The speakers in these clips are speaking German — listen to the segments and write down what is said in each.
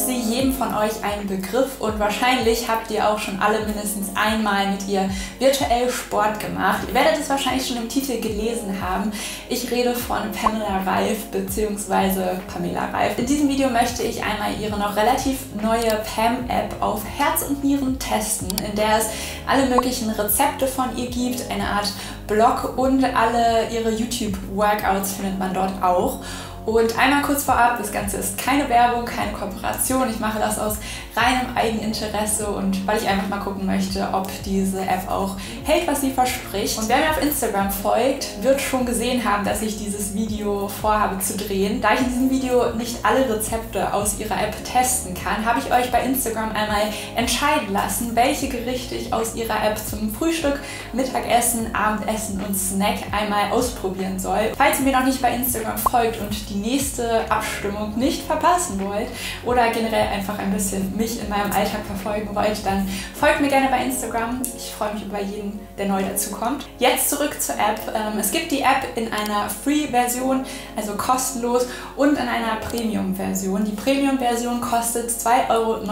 ist sie jedem von euch ein Begriff und wahrscheinlich habt ihr auch schon alle mindestens einmal mit ihr virtuell Sport gemacht. Ihr werdet es wahrscheinlich schon im Titel gelesen haben. Ich rede von Pamela Reif bzw. Pamela Reif. In diesem Video möchte ich einmal ihre noch relativ neue Pam-App auf Herz und Nieren testen, in der es alle möglichen Rezepte von ihr gibt, eine Art Blog und alle ihre YouTube-Workouts findet man dort auch. Und einmal kurz vorab, das Ganze ist keine Werbung, keine Kooperation. Ich mache das aus reinem Eigeninteresse und weil ich einfach mal gucken möchte, ob diese App auch hält, was sie verspricht. Und wer mir auf Instagram folgt, wird schon gesehen haben, dass ich dieses Video vorhabe zu drehen. Da ich in diesem Video nicht alle Rezepte aus ihrer App testen kann, habe ich euch bei Instagram einmal entscheiden lassen, welche Gerichte ich aus ihrer App zum Frühstück, Mittagessen, Abendessen und Snack einmal ausprobieren soll. Falls ihr mir noch nicht bei Instagram folgt und die nächste Abstimmung nicht verpassen wollt oder generell einfach ein bisschen mich in meinem Alltag verfolgen wollt, dann folgt mir gerne bei Instagram. Ich freue mich über jeden, der neu dazu kommt. Jetzt zurück zur App. Es gibt die App in einer Free-Version, also kostenlos, und in einer Premium-Version. Die Premium-Version kostet 2,49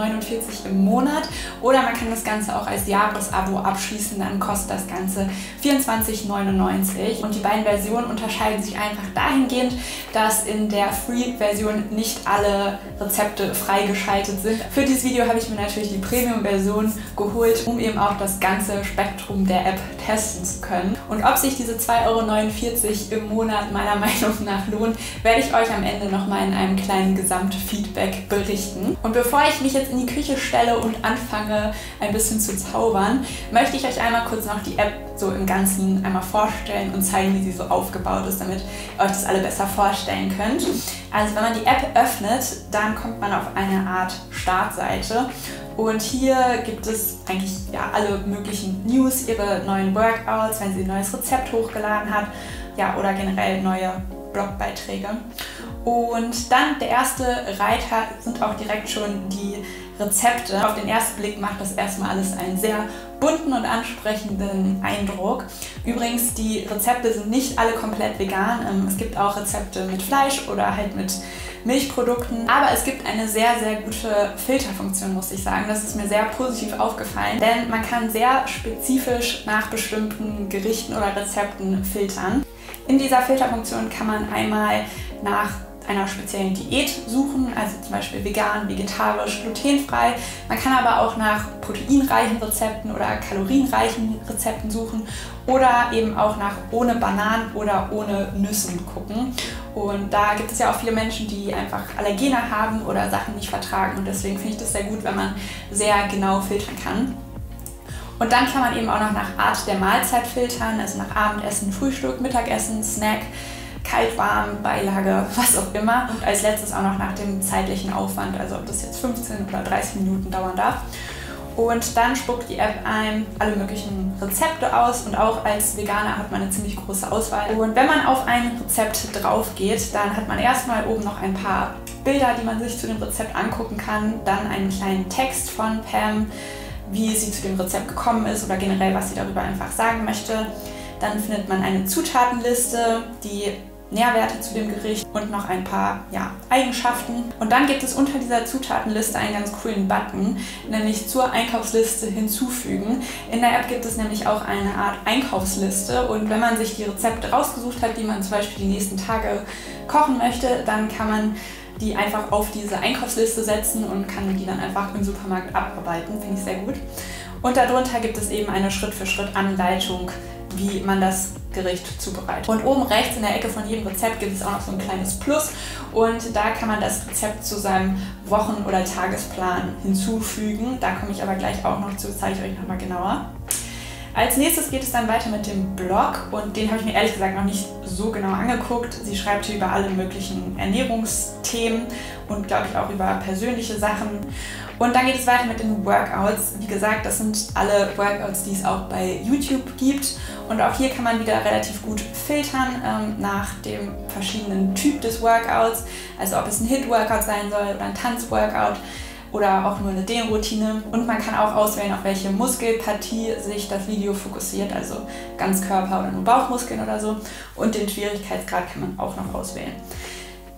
€ im Monat oder man kann das Ganze auch als Jahresabo abschließen, dann kostet das Ganze 24,99 € und die beiden Versionen unterscheiden sich einfach dahingehend, dass in der Free-Version nicht alle Rezepte freigeschaltet sind. Für dieses Video habe ich mir natürlich die Premium-Version geholt, um eben auch das ganze Spektrum der App testen zu können. Und ob sich diese 2,49 € im Monat meiner Meinung nach lohnt, werde ich euch am Ende nochmal in einem kleinen Gesamtfeedback berichten. Und bevor ich mich jetzt in die Küche stelle und anfange, ein bisschen zu zaubern, möchte ich euch einmal kurz noch die App so im Ganzen einmal vorstellen und zeigen, wie sie so aufgebaut ist, damit ihr euch das alle besser vorstellen könnt. Also wenn man die App öffnet, dann kommt man auf eine Art Startseite und hier gibt es eigentlich ja alle möglichen News, ihre neuen Workouts, wenn sie ein neues Rezept hochgeladen hat, ja, oder generell neue Blogbeiträge. Und dann der erste Reiter sind auch direkt schon die Rezepte. Auf den ersten Blick macht das erstmal alles einen sehr bunten und ansprechenden Eindruck. Übrigens, die Rezepte sind nicht alle komplett vegan. Es gibt auch Rezepte mit Fleisch oder halt mit Milchprodukten. Aber es gibt eine sehr, sehr gute Filterfunktion, muss ich sagen. Das ist mir sehr positiv aufgefallen, denn man kann sehr spezifisch nach bestimmten Gerichten oder Rezepten filtern. In dieser Filterfunktion kann man einmal nach einer speziellen Diät suchen, also zum Beispiel vegan, vegetarisch, glutenfrei. Man kann aber auch nach proteinreichen Rezepten oder kalorienreichen Rezepten suchen oder eben auch nach ohne Bananen oder ohne Nüssen gucken. Und da gibt es ja auch viele Menschen, die einfach Allergene haben oder Sachen nicht vertragen und deswegen finde ich das sehr gut, wenn man sehr genau filtern kann. Und dann kann man eben auch noch nach Art der Mahlzeit filtern, also nach Abendessen, Frühstück, Mittagessen, Snack, kalt, warm, Beilage, was auch immer. Und als letztes auch noch nach dem zeitlichen Aufwand, also ob das jetzt 15 oder 30 Minuten dauern darf. Und dann spuckt die App einem alle möglichen Rezepte aus und auch als Veganer hat man eine ziemlich große Auswahl. Und wenn man auf ein Rezept drauf geht, dann hat man erstmal oben noch ein paar Bilder, die man sich zu dem Rezept angucken kann, dann einen kleinen Text von Pam, wie sie zu dem Rezept gekommen ist oder generell, was sie darüber einfach sagen möchte. Dann findet man eine Zutatenliste, die Nährwerte zu dem Gericht und noch ein paar Eigenschaften. Und dann gibt es unter dieser Zutatenliste einen ganz coolen Button, nämlich zur Einkaufsliste hinzufügen. In der App gibt es nämlich auch eine Art Einkaufsliste und wenn man sich die Rezepte rausgesucht hat, die man zum Beispiel die nächsten Tage kochen möchte, dann kann man die einfach auf diese Einkaufsliste setzen und kann die dann einfach im Supermarkt abarbeiten. Finde ich sehr gut. Und darunter gibt es eben eine Schritt-für-Schritt-Anleitung, wie man das Gericht zubereitet. Und oben rechts in der Ecke von jedem Rezept gibt es auch noch so ein kleines Plus und da kann man das Rezept zu seinem Wochen- oder Tagesplan hinzufügen. Da komme ich aber gleich auch noch zu, das zeige ich euch nochmal genauer. Als nächstes geht es dann weiter mit dem Blog und den habe ich mir ehrlich gesagt noch nicht so genau angeguckt. Sie schreibt hier über alle möglichen Ernährungsthemen und glaube ich auch über persönliche Sachen. Und dann geht es weiter mit den Workouts. Wie gesagt, das sind alle Workouts, die es auch bei YouTube gibt. Und auch hier kann man wieder relativ gut filtern nach dem verschiedenen Typ des Workouts. Also ob es ein HIIT-Workout sein soll oder ein Tanz-Workout oder auch nur eine Dehnroutine. Und man kann auch auswählen, auf welche Muskelpartie sich das Video fokussiert, also Ganzkörper oder nur Bauchmuskeln oder so. Und den Schwierigkeitsgrad kann man auch noch auswählen.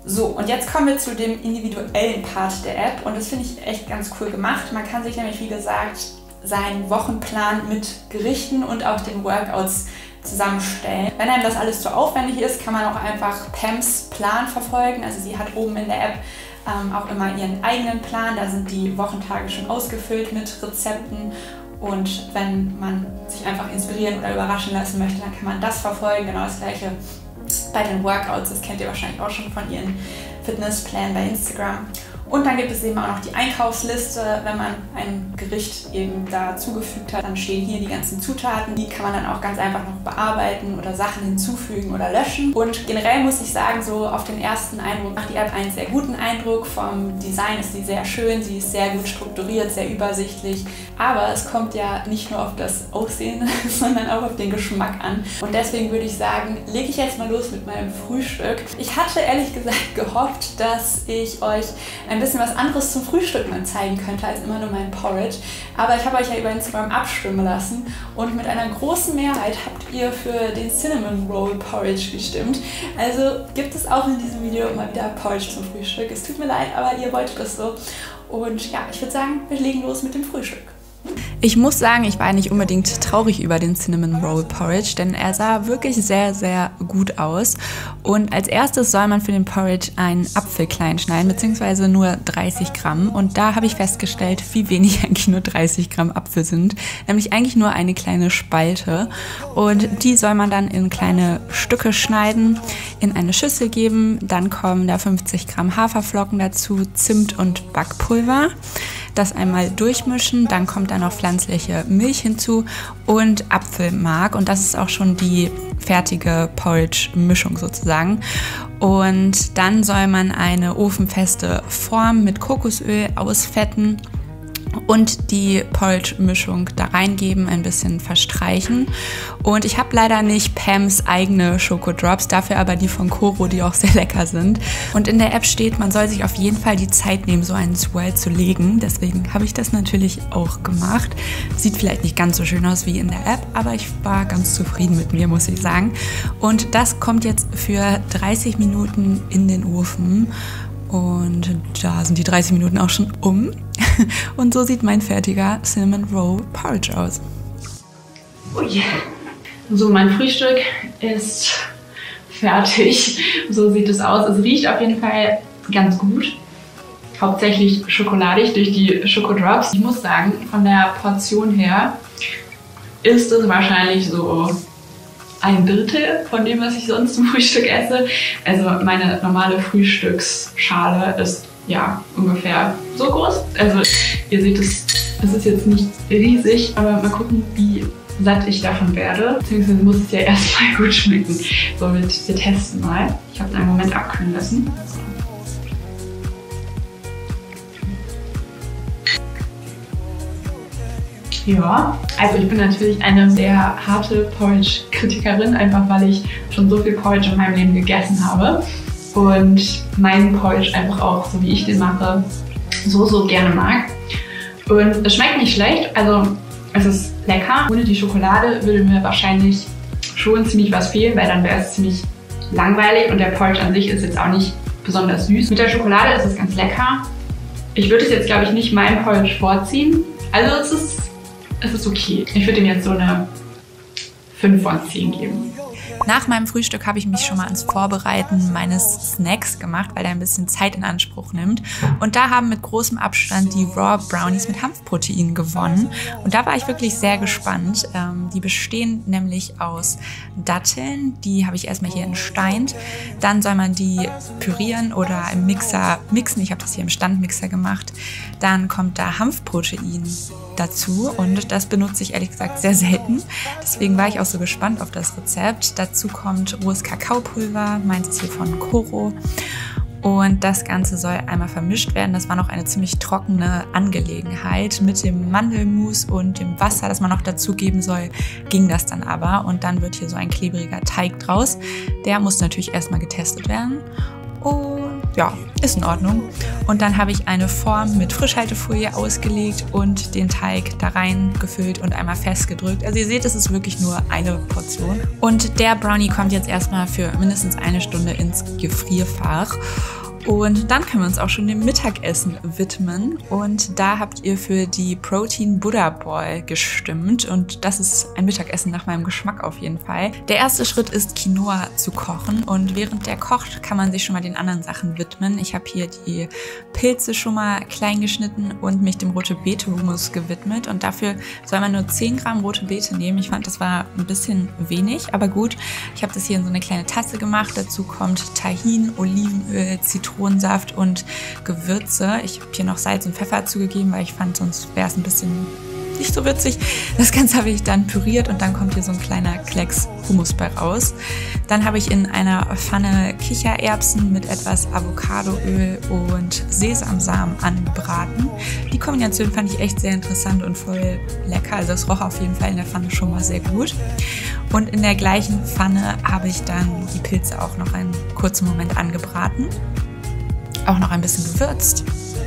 So, und jetzt kommen wir zu dem individuellen Part der App und das finde ich echt ganz cool gemacht. Man kann sich nämlich, wie gesagt, seinen Wochenplan mit Gerichten und auch den Workouts zusammenstellen. Wenn einem das alles zu aufwendig ist, kann man auch einfach Pams Plan verfolgen. Also sie hat oben in der App auch immer ihren eigenen Plan. Da sind die Wochentage schon ausgefüllt mit Rezepten. Und wenn man sich einfach inspirieren oder überraschen lassen möchte, dann kann man das verfolgen. Genau das gleiche bei den Workouts. Das kennt ihr wahrscheinlich auch schon von ihren Fitnessplänen bei Instagram. Und dann gibt es eben auch noch die Einkaufsliste. Wenn man ein Gericht eben da zugefügt hat, dann stehen hier die ganzen Zutaten. Die kann man dann auch ganz einfach noch bearbeiten oder Sachen hinzufügen oder löschen. Und generell muss ich sagen, so auf den ersten Eindruck macht die App einen sehr guten Eindruck. Vom Design ist sie sehr schön, sie ist sehr gut strukturiert, sehr übersichtlich. Aber es kommt ja nicht nur auf das Aussehen, sondern auch auf den Geschmack an. Und deswegen würde ich sagen, lege ich jetzt mal los mit meinem Frühstück. Ich hatte ehrlich gesagt gehofft, dass ich euch ein bisschen was anderes zum Frühstück mal zeigen könnte, als immer nur mein Porridge. Aber ich habe euch ja über Instagram abstimmen lassen und mit einer großen Mehrheit habt ihr für den Cinnamon Roll Porridge gestimmt. Also gibt es auch in diesem Video mal wieder Porridge zum Frühstück. Es tut mir leid, aber ihr wolltet das so. Und ja, ich würde sagen, wir legen los mit dem Frühstück. Ich muss sagen, ich war nicht unbedingt traurig über den Cinnamon Roll Porridge, denn er sah wirklich sehr, sehr gut aus. Und als erstes soll man für den Porridge einen Apfel klein schneiden, beziehungsweise nur 30 Gramm. Und da habe ich festgestellt, wie wenig eigentlich nur 30 Gramm Apfel sind, nämlich eigentlich nur eine kleine Spalte. Und die soll man dann in kleine Stücke schneiden, in eine Schüssel geben. Dann kommen da 50 Gramm Haferflocken dazu, Zimt und Backpulver. Das einmal durchmischen, dann kommt da noch pflanzliche Milch hinzu und Apfelmark und das ist auch schon die fertige Porridge-Mischung sozusagen. Und dann soll man eine ofenfeste Form mit Kokosöl ausfetten und die Porridge-Mischung da reingeben, ein bisschen verstreichen. Und ich habe leider nicht Pams eigene Schokodrops, dafür aber die von Koro, die auch sehr lecker sind. Und in der App steht, man soll sich auf jeden Fall die Zeit nehmen, so einen Swirl zu legen. Deswegen habe ich das natürlich auch gemacht. Sieht vielleicht nicht ganz so schön aus wie in der App, aber ich war ganz zufrieden mit mir, muss ich sagen. Und das kommt jetzt für 30 Minuten in den Ofen. Und da sind die 30 Minuten auch schon um. Und so sieht mein fertiger Cinnamon Roll Porridge aus. Oh yeah. So, mein Frühstück ist fertig. So sieht es aus. Es riecht auf jeden Fall ganz gut. Hauptsächlich schokoladig durch die Schokodrops. Ich muss sagen, von der Portion her ist es wahrscheinlich so ein Drittel von dem, was ich sonst zum Frühstück esse. Also meine normale Frühstücksschale ist ja ungefähr so groß. Also ihr seht es ist jetzt nicht riesig, aber mal gucken, wie satt ich davon werde. Beziehungsweise muss es ja erstmal gut schmecken. So, wir testen mal. Ich habe es einen Moment abkühlen lassen. Ja, also ich bin natürlich eine sehr harte Porridge-Kritikerin, einfach weil ich schon so viel Porridge in meinem Leben gegessen habe und meinen Porridge einfach auch, so wie ich den mache, so gerne mag. Und es schmeckt nicht schlecht, also es ist lecker. Ohne die Schokolade würde mir wahrscheinlich schon ziemlich was fehlen, weil dann wäre es ziemlich langweilig und der Porridge an sich ist jetzt auch nicht besonders süß. Mit der Schokolade ist es ganz lecker. Ich würde es jetzt, glaube ich, nicht meinem Porridge vorziehen. Also es ist okay. Ich würde ihm jetzt so eine 5 von 10 geben. Nach meinem Frühstück habe ich mich schon mal ans Vorbereiten meines Snacks gemacht, weil der ein bisschen Zeit in Anspruch nimmt. Und da haben mit großem Abstand die Raw Brownies mit Hanfprotein gewonnen. Und da war ich wirklich sehr gespannt. Die bestehen nämlich aus Datteln. Die habe ich erstmal hier entsteint. Dann soll man die pürieren oder im Mixer mixen. Ich habe das hier im Standmixer gemacht. Dann kommt da Hanfprotein dazu und das benutze ich ehrlich gesagt sehr selten. Deswegen war ich auch so gespannt auf das Rezept. Dazu kommt rohes Kakaopulver, meins ist hier von Koro. Und das Ganze soll einmal vermischt werden. Das war noch eine ziemlich trockene Angelegenheit. Mit dem Mandelmus und dem Wasser, das man noch dazugeben soll, ging das dann aber. Und dann wird hier so ein klebriger Teig draus. Der muss natürlich erstmal getestet werden. Und ja, ist in Ordnung. Und dann habe ich eine Form mit Frischhaltefolie ausgelegt und den Teig da reingefüllt und einmal festgedrückt. Also ihr seht, es ist wirklich nur eine Portion. Und der Brownie kommt jetzt erstmal für mindestens eine Stunde ins Gefrierfach. Und dann können wir uns auch schon dem Mittagessen widmen. Und da habt ihr für die Protein Buddha Ball gestimmt. Und das ist ein Mittagessen nach meinem Geschmack auf jeden Fall. Der erste Schritt ist, Quinoa zu kochen. Und während der kocht, kann man sich schon mal den anderen Sachen widmen. Ich habe hier die Pilze schon mal klein geschnitten und mich dem rote Beete Hummus gewidmet. Und dafür soll man nur 10 Gramm rote Beete nehmen. Ich fand, das war ein bisschen wenig, aber gut. Ich habe das hier in so eine kleine Tasse gemacht. Dazu kommt Tahin, Olivenöl, Zitronensaft und Gewürze. Ich habe hier noch Salz und Pfeffer zugegeben, weil ich fand, sonst wäre es ein bisschen nicht so würzig. Das Ganze habe ich dann püriert und dann kommt hier so ein kleiner Klecks Hummus bei raus. Dann habe ich in einer Pfanne Kichererbsen mit etwas Avocadoöl und Sesamsamen angebraten. Die Kombination fand ich echt sehr interessant und voll lecker. Also es roch auf jeden Fall in der Pfanne schon mal sehr gut. Und in der gleichen Pfanne habe ich dann die Pilze auch noch einen kurzen Moment angebraten. Auch noch ein bisschen gewürzt.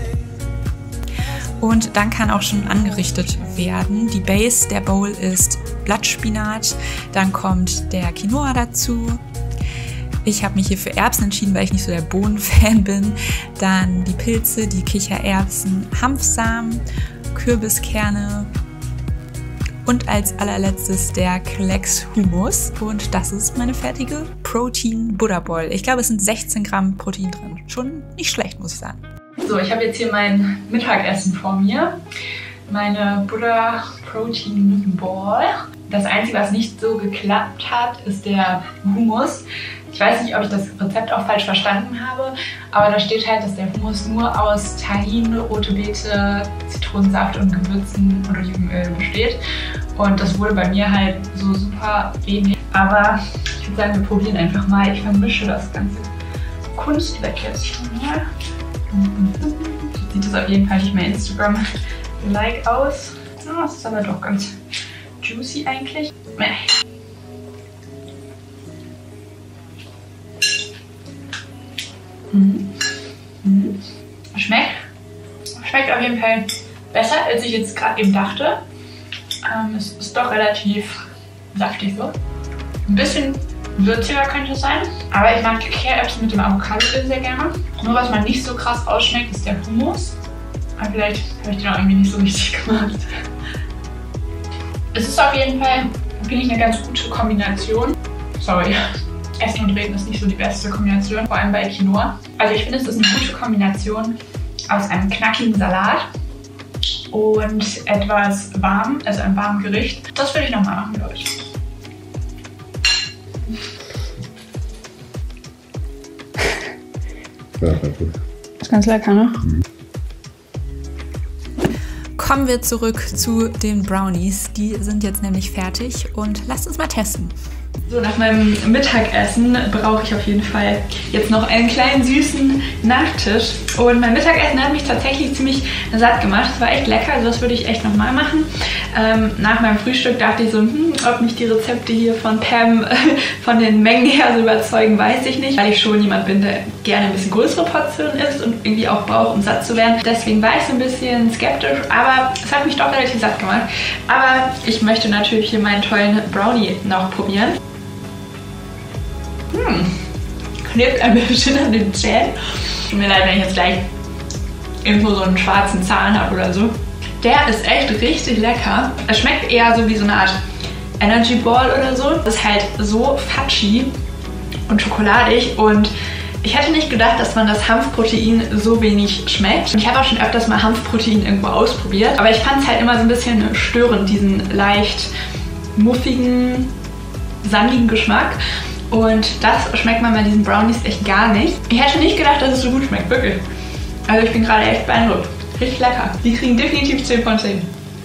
Und dann kann auch schon angerichtet werden. Die Base der Bowl ist Blattspinat, dann kommt der Quinoa dazu. Ich habe mich hier für Erbsen entschieden, weil ich nicht so der Bohnenfan bin. Dann die Pilze, die Kichererbsen, Hanfsamen, Kürbiskerne und als allerletztes der Klecks Hummus. Und das ist meine fertige Protein Buddha Ball. Ich glaube, es sind 16 Gramm Protein drin. Schon nicht schlecht, muss ich sagen. So, ich habe jetzt hier mein Mittagessen vor mir. Meine Buddha Protein Ball. Das Einzige, was nicht so geklappt hat, ist der Hummus. Ich weiß nicht, ob ich das Rezept auch falsch verstanden habe, aber da steht halt, dass der Hummus nur aus Tahin, rote Beete, Zitronensaft und Gewürzen und Olivenöl besteht. Und das wurde bei mir halt so super wenig. Aber ich würde sagen, wir probieren einfach mal. Ich vermische das ganze Kunstwerk jetzt schon mal. Sieht das auf jeden Fall nicht mehr Instagram-like aus. Oh, das ist aber doch ganz juicy eigentlich. Schmeckt auf jeden Fall besser, als ich jetzt gerade eben dachte. Es ist doch relativ saftig so. Ein bisschen würziger könnte es sein, aber ich mag Kichererbsen mit dem Avocado-Öl sehr gerne. Nur was man nicht so krass ausschmeckt, ist der Hummus. Aber vielleicht habe ich den auch irgendwie nicht so richtig gemacht. Es ist auf jeden Fall, finde ich, eine ganz gute Kombination. Sorry, Essen und Reden ist nicht so die beste Kombination, vor allem bei Quinoa. Also ich finde, es ist eine gute Kombination aus einem knackigen Salat und etwas warm, also einem warmen Gericht. Das würde ich nochmal machen, glaube ich. Ja, gut. Ist ganz lecker, ne? Kommen wir zurück zu den Brownies. Die sind jetzt nämlich fertig und lasst uns mal testen. So, nach meinem Mittagessen brauche ich auf jeden Fall jetzt noch einen kleinen süßen Nachtisch. Und mein Mittagessen hat mich tatsächlich ziemlich satt gemacht. Es war echt lecker, also das würde ich echt nochmal machen. Nach meinem Frühstück dachte ich so, ob mich die Rezepte hier von Pam von den Mengen her so überzeugen, weiß ich nicht. Weil ich schon jemand bin, der gerne ein bisschen größere Portionen isst und irgendwie auch braucht, um satt zu werden. Deswegen war ich so ein bisschen skeptisch, aber es hat mich doch relativ satt gemacht. Aber ich möchte natürlich hier meinen tollen Brownie noch probieren. Klebt ein bisschen an den Zähnen. Tut mir leid, wenn ich jetzt gleich irgendwo so einen schwarzen Zahn habe oder so. Der ist echt richtig lecker. Es schmeckt eher so wie so eine Art Energy Ball oder so. Das ist halt so fudgy und schokoladig und ich hätte nicht gedacht, dass man das Hanfprotein so wenig schmeckt. Ich habe auch schon öfters mal Hanfprotein irgendwo ausprobiert, aber ich fand es halt immer so ein bisschen störend, diesen leicht muffigen, sandigen Geschmack. Und das schmeckt man bei diesen Brownies echt gar nicht. Ich hätte nicht gedacht, dass es so gut schmeckt, wirklich. Also ich bin gerade echt beeindruckt. Richtig lecker. Die kriegen definitiv 10 von 10.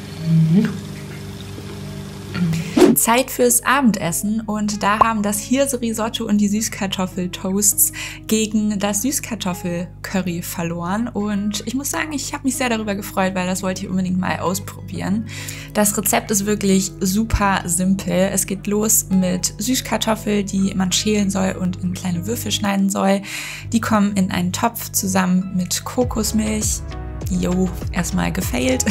Zeit fürs Abendessen und da haben das Hirse-Risotto und die Süßkartoffeltoasts gegen das Süßkartoffel-Curry verloren und ich muss sagen, ich habe mich sehr darüber gefreut, weil das wollte ich unbedingt mal ausprobieren. Das Rezept ist wirklich super simpel. Es geht los mit Süßkartoffel, die man schälen soll und in kleine Würfel schneiden soll. Die kommen in einen Topf zusammen mit Kokosmilch. Jo, erstmal gefailt.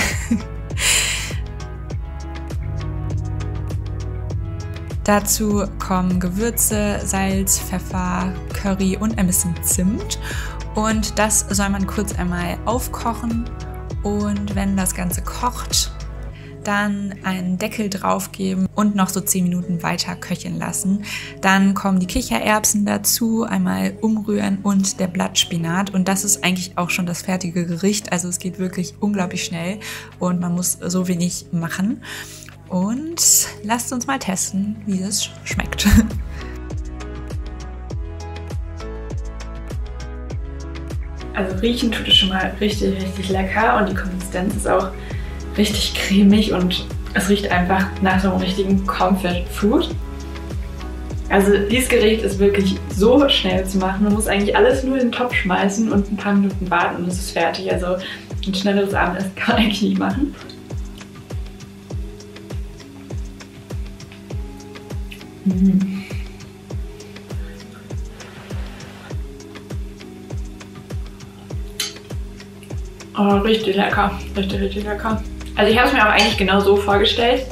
Dazu kommen Gewürze, Salz, Pfeffer, Curry und ein bisschen Zimt. Und das soll man kurz einmal aufkochen. Und wenn das Ganze kocht, dann einen Deckel drauf geben und noch so 10 Minuten weiter köcheln lassen. Dann kommen die Kichererbsen dazu, einmal umrühren und der Blattspinat. Und das ist eigentlich auch schon das fertige Gericht. Also es geht wirklich unglaublich schnell und man muss so wenig machen. Und lasst uns mal testen, wie es schmeckt. Also riechen tut es schon mal richtig, richtig lecker und die Konsistenz ist auch richtig cremig und es riecht einfach nach so einem richtigen Comfort Food. Also dieses Gericht ist wirklich so schnell zu machen. Man muss eigentlich alles nur in den Topf schmeißen und ein paar Minuten warten und es ist fertig. Also ein schnelleres Abendessen kann man eigentlich nicht machen. Oh, richtig lecker. Richtig, richtig lecker. Also ich habe es mir auch eigentlich genau so vorgestellt.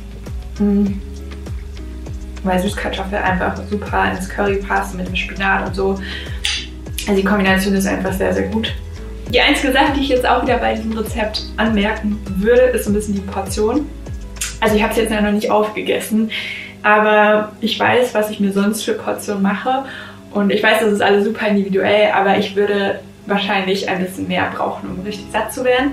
Weil Süßkartoffel einfach super ins Curry passt mit dem Spinat und so. Also die Kombination ist einfach sehr, sehr gut. Die einzige Sache, die ich jetzt auch wieder bei diesem Rezept anmerken würde, ist so ein bisschen die Portion. Also ich habe es jetzt noch nicht aufgegessen, aber ich weiß, was ich mir sonst für Portionen mache. Und ich weiß, das ist alles super individuell, aber ich würde wahrscheinlich ein bisschen mehr brauchen, um richtig satt zu werden.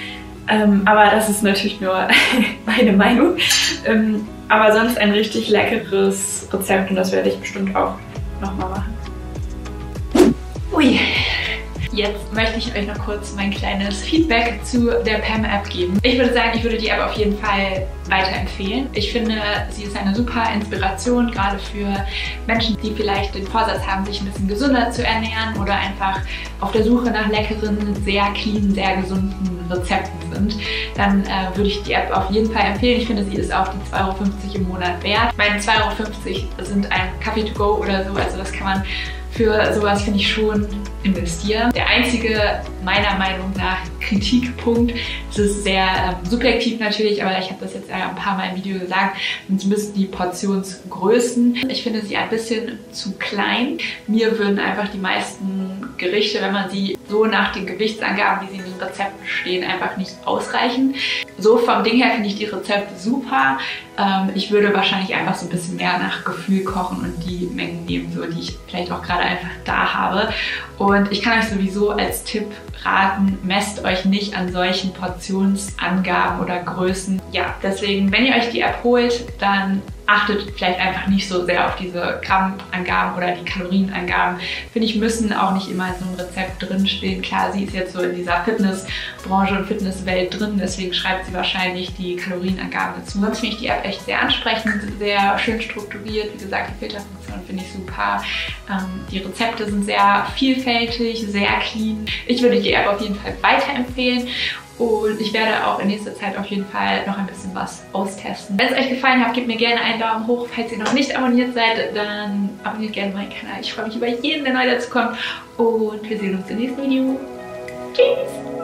Aber das ist natürlich nur meine Meinung. Aber sonst ein richtig leckeres Rezept und das werde ich bestimmt auch nochmal machen. Ui. Jetzt möchte ich euch noch kurz mein kleines Feedback zu der PAM-App geben. Ich würde sagen, ich würde die App auf jeden Fall weiterempfehlen. Ich finde, sie ist eine super Inspiration, gerade für Menschen, die vielleicht den Vorsatz haben, sich ein bisschen gesünder zu ernähren oder einfach auf der Suche nach leckeren, sehr clean, sehr gesunden Rezepten sind. Dann würde ich die App auf jeden Fall empfehlen. Ich finde, sie ist auch die 2,50 € im Monat wert. Meine 2,50 € sind ein Kaffee to go oder so, also das kann man für sowas, finde ich, schon investieren. Der einzige, meiner Meinung nach, Kritikpunkt, es ist sehr subjektiv natürlich, aber ich habe das jetzt ein paar Mal im Video gesagt, sind so ein bisschen die Portionsgrößen. Ich finde sie ein bisschen zu klein. Mir würden einfach die meisten Gerichte, wenn man sie so nach den Gewichtsangaben, wie sie in den Rezepten stehen, einfach nicht ausreichen. So vom Ding her finde ich die Rezepte super. Ich würde wahrscheinlich einfach so ein bisschen mehr nach Gefühl kochen und die Mengen nehmen, so, die ich vielleicht auch gerade einfach da habe. Und ich kann euch sowieso als Tipp raten, messt euch nicht an solchen Portionsangaben oder Größen. Ja, deswegen, wenn ihr euch die App holt, dann achtet vielleicht einfach nicht so sehr auf diese Grammangaben oder die Kalorienangaben. Finde ich, müssen auch nicht immer in so einem Rezept drinstehen. Klar, sie ist jetzt so in dieser Fitnessbranche und Fitnesswelt drin, deswegen schreibt sie wahrscheinlich die Kalorienangaben dazu. Sonst finde ich die App echt sehr ansprechend, sehr schön strukturiert. Wie gesagt, die Filterfunktion finde ich super. Die Rezepte sind sehr vielfältig, sehr clean. Ich würde die App auf jeden Fall weiterempfehlen. Und ich werde auch in nächster Zeit auf jeden Fall noch ein bisschen was austesten. Wenn es euch gefallen hat, gebt mir gerne einen Daumen hoch. Falls ihr noch nicht abonniert seid, dann abonniert gerne meinen Kanal. Ich freue mich über jeden, der neu dazu kommt. Und wir sehen uns im nächsten Video. Tschüss!